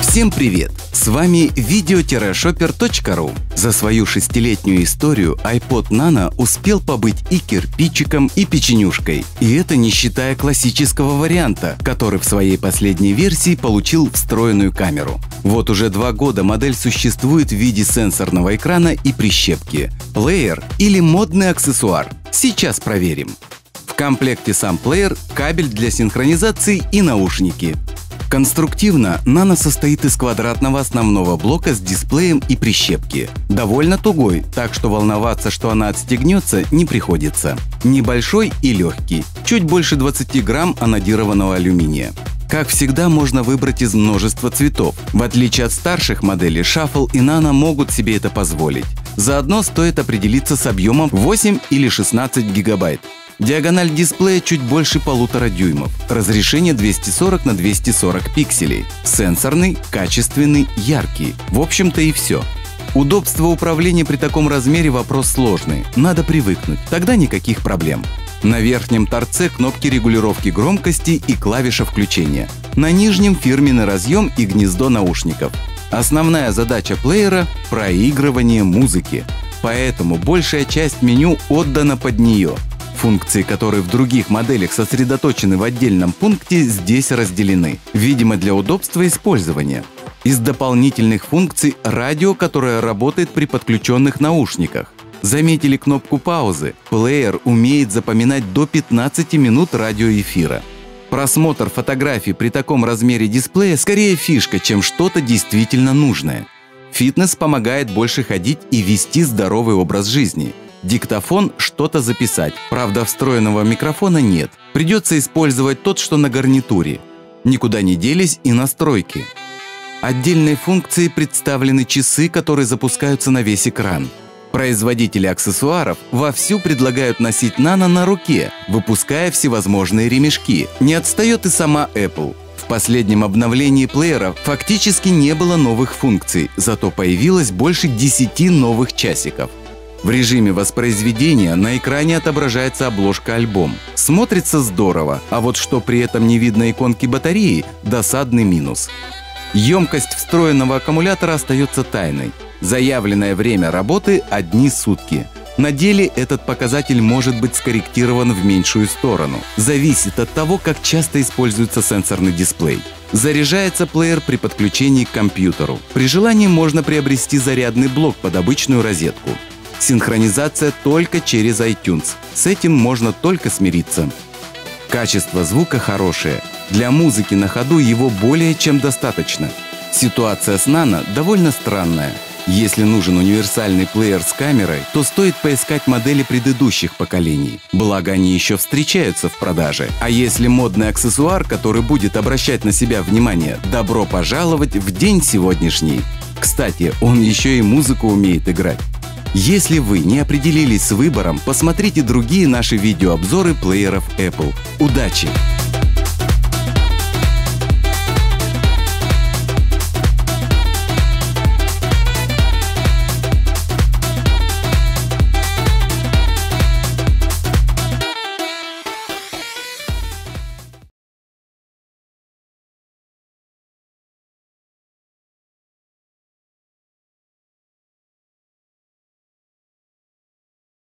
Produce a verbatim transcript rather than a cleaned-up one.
Всем привет! С вами видео шоппер точка ру. За свою шестилетнюю историю iPod Nano успел побыть и кирпичиком, и печенюшкой. И это не считая классического варианта, который в своей последней версии получил встроенную камеру. Вот уже два года модель существует в виде сенсорного экрана и прищепки. Плеер или модный аксессуар? Сейчас проверим. В комплекте сам плеер, кабель для синхронизации и наушники. Конструктивно Nano состоит из квадратного основного блока с дисплеем и прищепки. Довольно тугой, так что волноваться, что она отстегнется, не приходится. Небольшой и легкий, чуть больше двадцати грамм анодированного алюминия. Как всегда, можно выбрать из множества цветов. В отличие от старших моделей, Shuffle и Nano могут себе это позволить. Заодно стоит определиться с объемом восемь или шестнадцать гигабайт. Диагональ дисплея чуть больше полутора дюймов. Разрешение двести сорок на двести сорок пикселей. Сенсорный, качественный, яркий. В общем-то и все. Удобство управления при таком размере вопрос сложный. Надо привыкнуть, тогда никаких проблем. На верхнем торце кнопки регулировки громкости и клавиша включения. На нижнем фирменный разъем и гнездо наушников. Основная задача плеера – проигрывание музыки. Поэтому большая часть меню отдана под нее. Функции, которые в других моделях сосредоточены в отдельном пункте, здесь разделены, видимо, для удобства использования. Из дополнительных функций – радио, которое работает при подключенных наушниках. Заметили кнопку паузы? Плеер умеет запоминать до пятнадцати минут радиоэфира. Просмотр фотографий при таком размере дисплея скорее фишка, чем что-то действительно нужное. Фитнес помогает больше ходить и вести здоровый образ жизни. Диктофон – что-то записать, правда встроенного микрофона нет, придется использовать тот, что на гарнитуре. Никуда не делись и настройки. Отдельной функцией представлены часы, которые запускаются на весь экран. Производители аксессуаров вовсю предлагают носить Nano на руке, выпуская всевозможные ремешки. Не отстает и сама Apple. В последнем обновлении плеера фактически не было новых функций, зато появилось больше десяти новых часиков. В режиме воспроизведения на экране отображается обложка альбом. Смотрится здорово, а вот что при этом не видно иконки батареи – досадный минус. Емкость встроенного аккумулятора остается тайной. Заявленное время работы – одни сутки. На деле этот показатель может быть скорректирован в меньшую сторону. Зависит от того, как часто используется сенсорный дисплей. Заряжается плеер при подключении к компьютеру. При желании можно приобрести зарядный блок под обычную розетку. Синхронизация только через iTunes. С этим можно только смириться. Качество звука хорошее. Для музыки на ходу его более чем достаточно. Ситуация с Nano довольно странная. Если нужен универсальный плеер с камерой, то стоит поискать модели предыдущих поколений. Благо они еще встречаются в продаже. А если модный аксессуар, который будет обращать на себя внимание, добро пожаловать в день сегодняшний. Кстати, он еще и музыку умеет играть. Если вы не определились с выбором, посмотрите другие наши видеообзоры плееров Apple. Удачи!